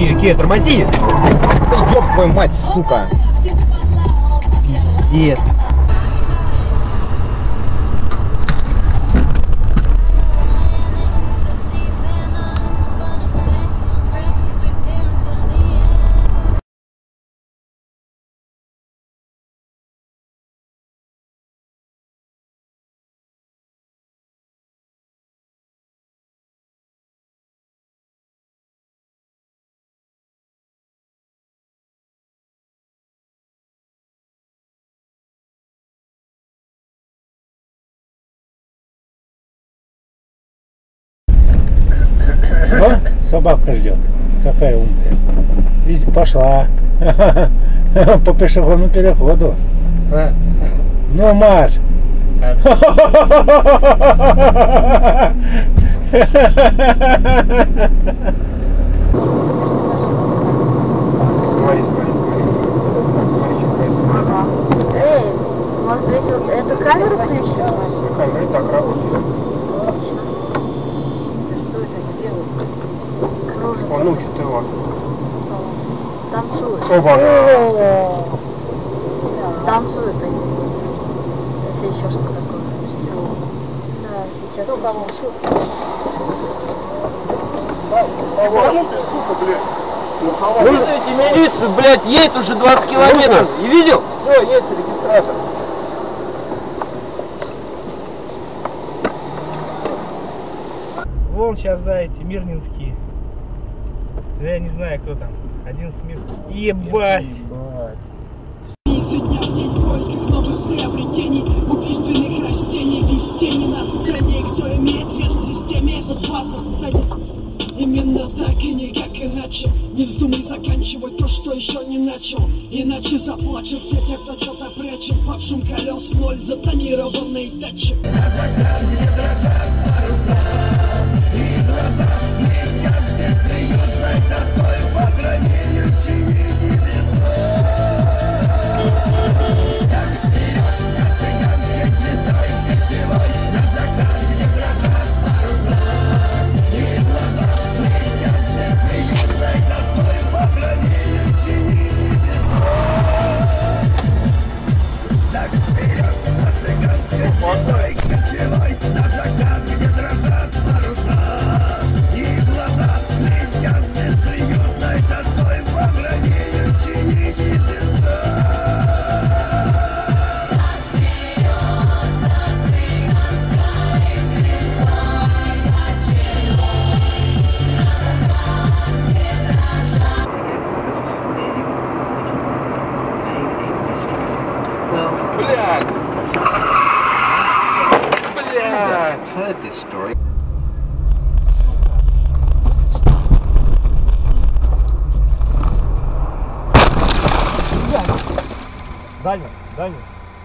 Ки, тормози! Ёб твою мать, сука! Пиздец. О, собака ждет. Какая умная. Видите, пошла. По пешеходному переходу. Ну, марш. Эй, может быть, вот эту камеру включить? Камера так работает. Он учит его. Танцует. Оба. Танцует они. Это еще что такое? Да, сейчас танцует. Вызовите милицию, блядь, едет уже 20 километров. Не видел? Все, есть регистратор. Вон сейчас, да, эти мирнинские. Да я не знаю, кто там. 11 мир. Ебать! Новых приобретений, убийственных растений, без тени нас граней, кто имеет вес в системе, этот паспорт ценит. Именно так и никак иначе. Не вздумай заканчивать то, что еще не начал. Иначе заплачут все те, кто что-то прячет. Под шум колес ноль, затонированный датчик. На закат не дрожат паруса, и глаза блестят, здесь серьезной тоской по границе небеса. Heard this story. Даня, Даня.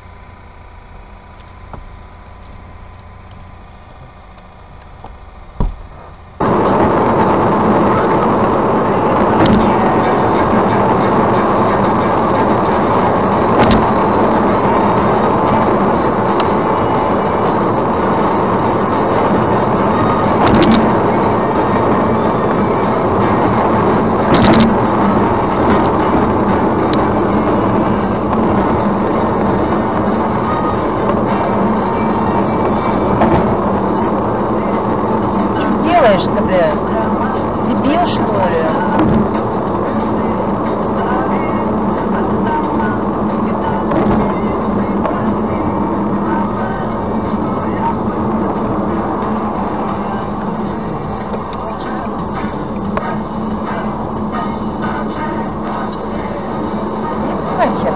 Что, бля, дебил, что ли? Нахер.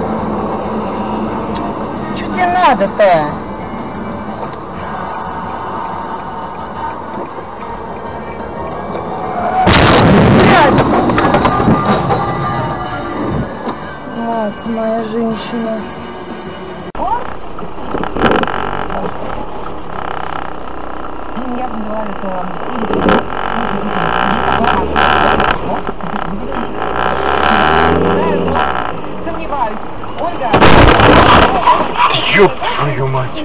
Что тебе надо-то? Моя женщина. Я поняла, что сомневаюсь. Ольга. Ёб твою мать.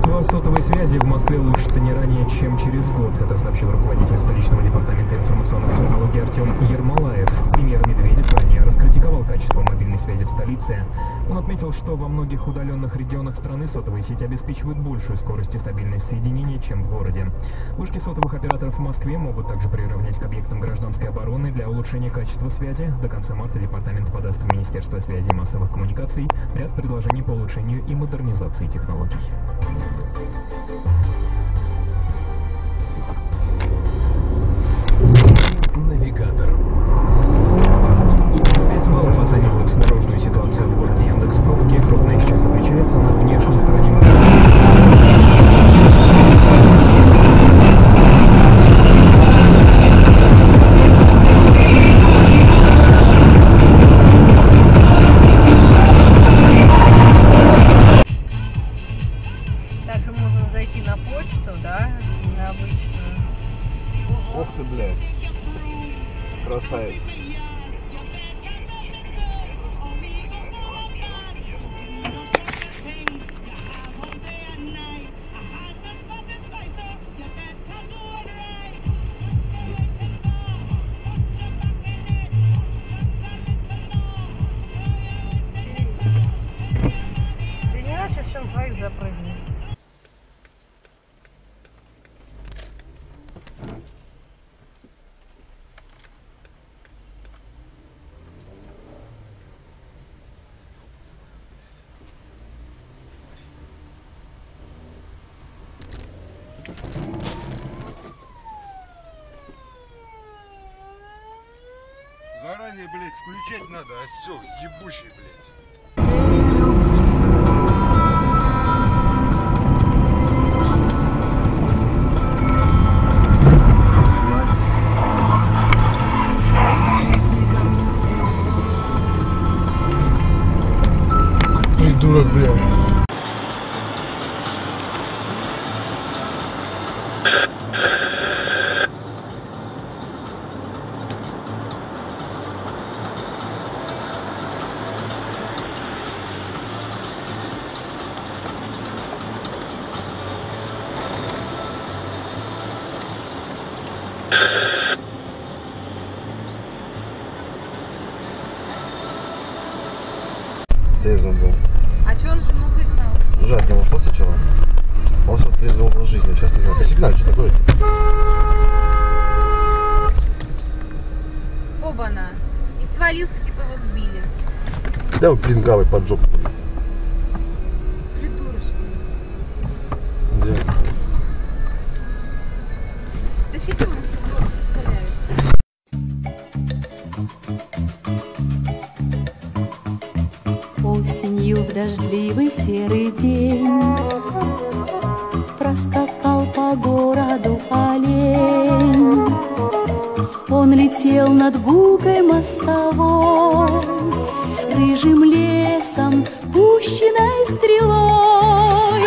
Качество сотовой связи в Москве улучшится не ранее, чем через год. Это сообщил руководитель столичного департамента информационных технологий Артем Ермолаев. Премьер Медведев ранее раскритиковал качество мобильной связи в столице. Он отметил, что во многих удаленных регионах страны сотовые сети обеспечивают большую скорость и стабильность соединения, чем в городе. Вышки сотовых операторов в Москве могут также приравнять к объектам гражданской обороны. Для улучшения качества связи до конца марта департамент подаст в Министерство связи и массовых коммуникаций ряд предложений по улучшению и модернизации технологий. Навигатор. Пять баллов оценивают дорожную ситуацию в городе Яндекс.Пробки. Крупная сейчас отличается на внешней стороне. Также можно зайти на почту, да, на обычную. Ох ты, блядь. Красавец. Да не надо сейчас еще на твою запрыгнуть. Заранее, блядь, включать надо, осел ебучий, блядь. Придурок, блядь. Трезвым был. А чё он же ему выгнал? Уже от него ушел сначала. Он что трезвый образ жизни. Сейчас не знаю. По сигналу, что такое? Оба-на. И свалился, типа его сбили. Да вот пингавый под жопу. Придурочный. Да. Тащите ему сюда, валяется. Осенью в дождливый серый день проскакал по городу олень. Он летел над гулкой мостовой, рыжим лесом, пущенной стрелой.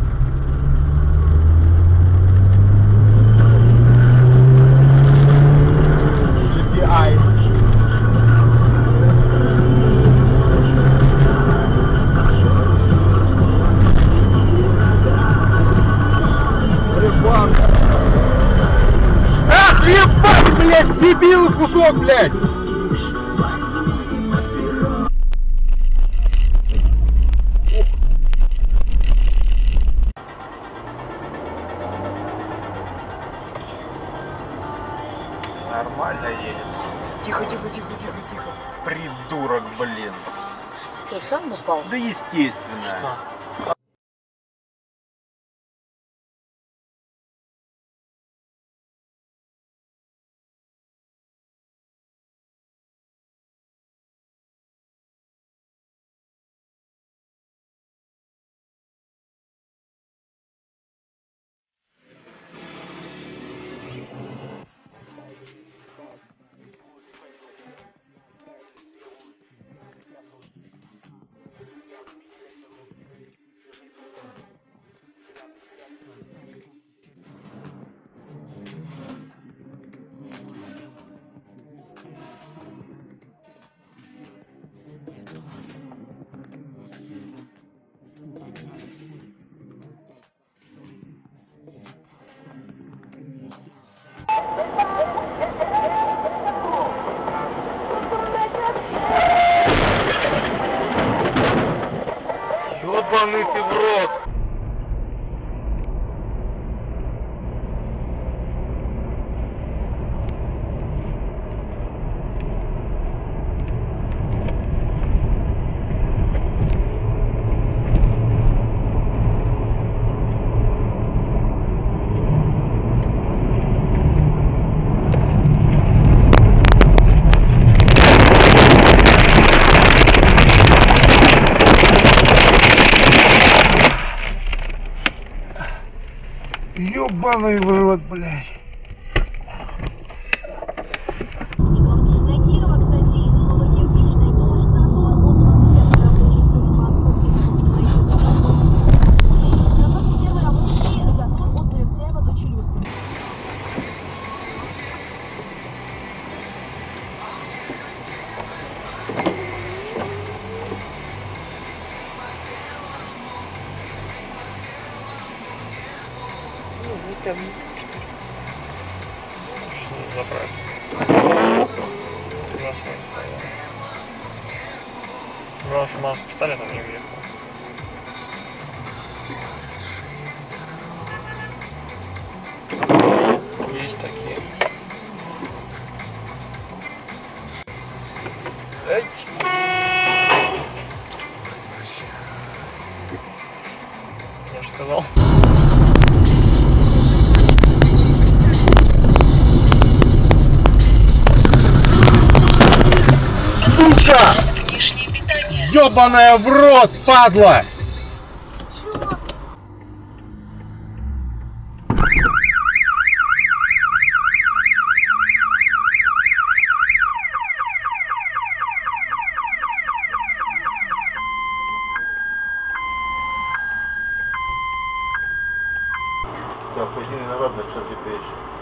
Ах, ебать, блядь, дебил кусок, блядь! Нормально едет. Тихо, тихо, тихо, тихо, тихо. Придурок, блин. Что, сам упал? Да естественно. Что? Ёбаный в рот, блядь. На Кирова, кстати, из Новокирпичной тоже затор от 21 рабочей стороны на 21 рабочий затор от Заверцяева до Челюскина. Там что заправить? Главное, что мама с пистолетом не уехала. Есть такие. Я же сказал. Ёбаная в рот, падла! Да, пусть не народно, кстати, печь.